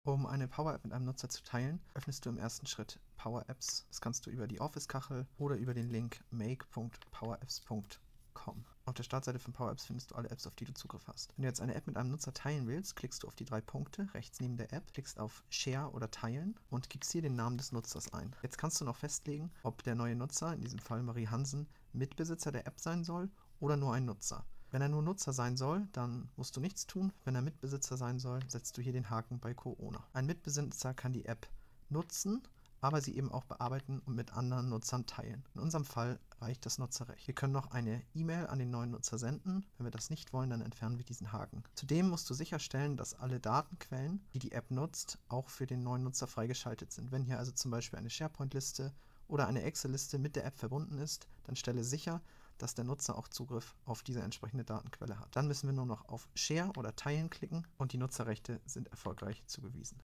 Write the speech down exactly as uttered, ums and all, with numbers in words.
Um eine Power App mit einem Nutzer zu teilen, öffnest du im ersten Schritt Power Apps. Das kannst du über die Office-Kachel oder über den Link make punkt powerapps punkt com. Auf der Startseite von Power Apps findest du alle Apps, auf die du Zugriff hast. Wenn du jetzt eine App mit einem Nutzer teilen willst, klickst du auf die drei Punkte rechts neben der App, klickst auf Share oder Teilen und gibst hier den Namen des Nutzers ein. Jetzt kannst du noch festlegen, ob der neue Nutzer, in diesem Fall Marie Hansen, Mitbesitzer der App sein soll oder nur ein Nutzer. Wenn er nur Nutzer sein soll, dann musst du nichts tun. Wenn er Mitbesitzer sein soll, setzt du hier den Haken bei Co-Owner. Ein Mitbesitzer kann die App nutzen, aber sie eben auch bearbeiten und mit anderen Nutzern teilen. In unserem Fall reicht das Nutzerrecht. Wir können noch eine E-Mail an den neuen Nutzer senden. Wenn wir das nicht wollen, dann entfernen wir diesen Haken. Zudem musst du sicherstellen, dass alle Datenquellen, die die App nutzt, auch für den neuen Nutzer freigeschaltet sind. Wenn hier also zum Beispiel eine SharePoint-Liste oder eine Excel-Liste mit der App verbunden ist, dann stelle sicher, dass der Nutzer auch Zugriff auf diese entsprechende Datenquelle hat. Dann müssen wir nur noch auf Share oder Teilen klicken und die Nutzerrechte sind erfolgreich zugewiesen.